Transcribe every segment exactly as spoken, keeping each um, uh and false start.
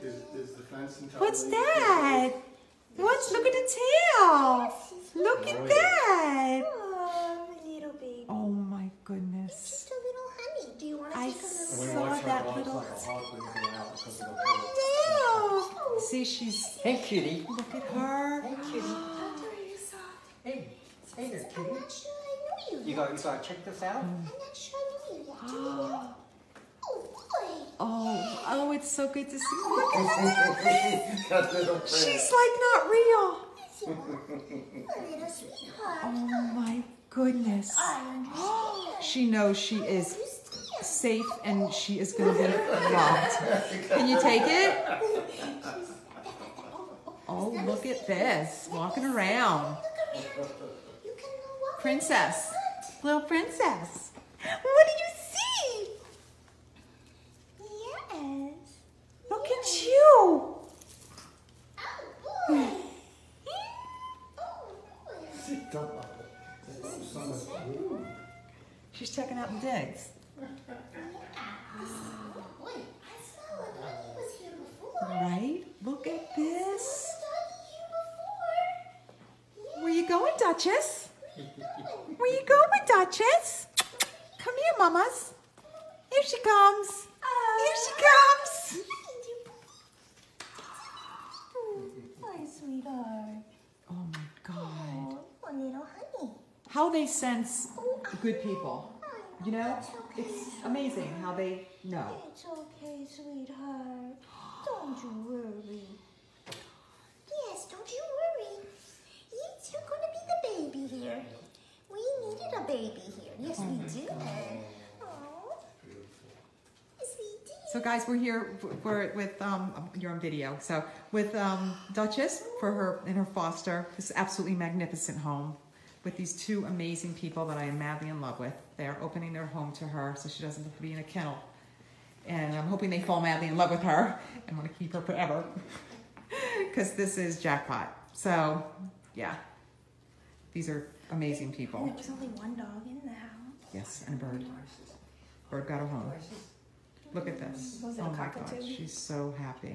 Is, is the fence entirely... What's that? What's, look at the tail. Look at that. Oh, little baby. Oh my goodness. Just a little honey. Do you want to I take a little? When we saw watch her that walk little like a hawk when we go out because of the tail. See, she's, Hey, kitty. look at her. Hey, kitty. How are you soft? Hey, hey there, I'm kitty. not sure I know you. You got, you got to check this out. I'm not sure I know you yet. Do you know? Oh boy. Oh, oh, it's so good to see. Look at That little print. she's like not real. A little sweetheart. Oh my goodness. I understand. She knows she is Understand. safe and she is going to be loved. Can you take it? Oh, look at this. Walking around. Look around. You can walk. Princess. Little princess. What do you see? Yes. Look at you. Oh boy. Oh boy. Don't- She's checking out the digs. Oh boy. I saw a doggy was here before. Right? Look at this. Doggy here before. Where you going, Duchess? Where you going, Duchess? Come here, mamas. Here she comes. Here she comes. Hi, sweetheart. Oh my God. Oh, a little honey. How they sense good people. You know, It's okay. it's amazing how they know. It's okay, sweetheart. Don't you worry. Yes, don't you worry. Yes, you're going to be the baby here. We needed a baby here. Yes, we did. Oh, yes, we did. So guys, we're here we're with um you're on video. So with um Duchess for her in her foster, this absolutely magnificent home with these two amazing people that I am madly in love with. They are opening their home to her so she doesn't have to be in a kennel. And I'm hoping they fall madly in love with her and want to keep her forever. Because this is jackpot. So yeah, these are amazing And people. there was only one dog in the house. Yes, and a bird. Bird got her home. Look at this. Was it a Oh my God, cockatoo? she's so happy.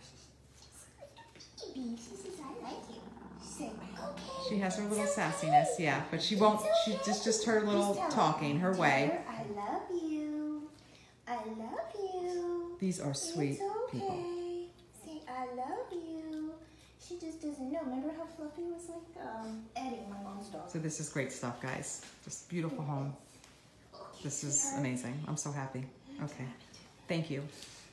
Baby, she says, I like you. She said, okay. She has her little sassiness, yeah, but she won't, she just, just her little talking, her way. I love you. I love you. These are sweet It's okay. people. Say, I love you. She just doesn't know. Remember how Fluffy was like um, Eddie, my mom's dog? So this is great stuff, guys. Just beautiful home. This is amazing. I'm so happy. Okay. Thank you.